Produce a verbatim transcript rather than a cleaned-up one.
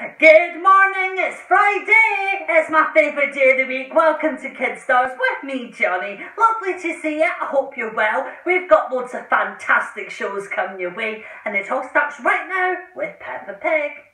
Good morning, it's Friday. It's my favourite day of the week. Welcome to Kidstars with me, Johnny. Lovely to see you. I hope you're well. We've got loads of fantastic shows coming your way, and it all starts right now with Peppa Pig.